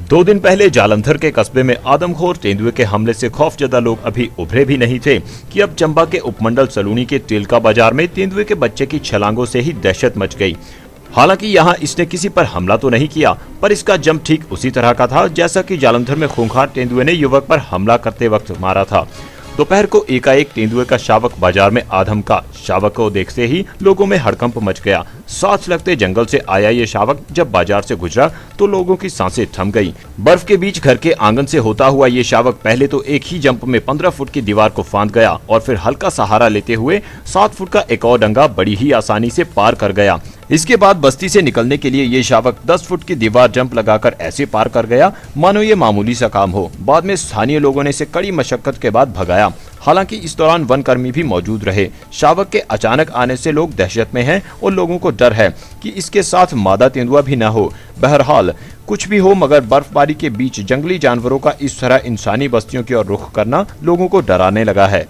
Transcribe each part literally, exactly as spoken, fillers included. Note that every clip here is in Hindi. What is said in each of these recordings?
दो दिन पहले जालंधर के कस्बे में आदमखोर तेंदुए के हमले से खौफजदा लोग अभी उभरे भी नहीं थे कि अब चंबा के उपमंडल सलूनी के तेलका बाजार में तेंदुए के बच्चे की छलांगों से ही दहशत मच गई। हालांकि यहाँ इसने किसी पर हमला तो नहीं किया, पर इसका जंप ठीक उसी तरह का था जैसा कि जालंधर में खूंखार तेंदुए ने युवक पर हमला करते वक्त मारा था। दोपहर को एकाएक तेंदुए का शावक बाजार में आधम का। शावक को देखते ही लोगों में हड़कंप मच गया। साथ लगते जंगल से आया ये शावक जब बाजार से गुजरा तो लोगों की सांसें थम गईं। बर्फ के बीच घर के आंगन से होता हुआ ये शावक पहले तो एक ही जंप में पंद्रह फुट की दीवार को फांद गया और फिर हल्का सहारा लेते हुए सात फुट का एक और डंगा बड़ी ही आसानी से पार कर गया। इसके बाद बस्ती से निकलने के लिए ये शावक दस फुट की दीवार जंप लगाकर ऐसे पार कर गया मानो ये मामूली सा काम हो। बाद में स्थानीय लोगों ने इसे कड़ी मशक्कत के बाद भगाया। हालांकि इस दौरान वन कर्मी भी मौजूद रहे। शावक के अचानक आने से लोग दहशत में हैं और लोगों को डर है कि इसके साथ मादा तेंदुआ भी न हो। बहरहाल कुछ भी हो, मगर बर्फबारी के बीच जंगली जानवरों का इस तरह इंसानी बस्तियों की ओर रुख करना लोगों को डराने लगा है।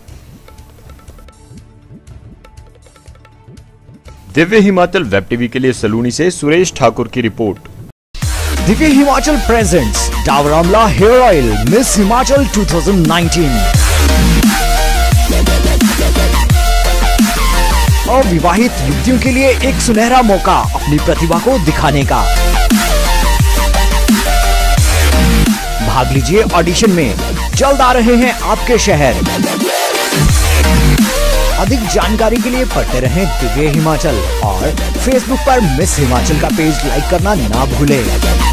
दिव्य हिमाचल वेब टीवी के लिए सलूनी से सुरेश ठाकुर की रिपोर्ट। Divya Himachal presents Dabur Amla hair oil Miss Himachal दो हज़ार उन्नीस। अविवाहित युवतियों के लिए एक सुनहरा मौका अपनी प्रतिभा को दिखाने का। भाग लीजिए ऑडिशन में, जल्द आ रहे हैं आपके शहर। अधिक जानकारी के लिए पढ़ते रहें दिव्य हिमाचल और फेसबुक पर मिस हिमाचल का पेज लाइक करना ना भूलें।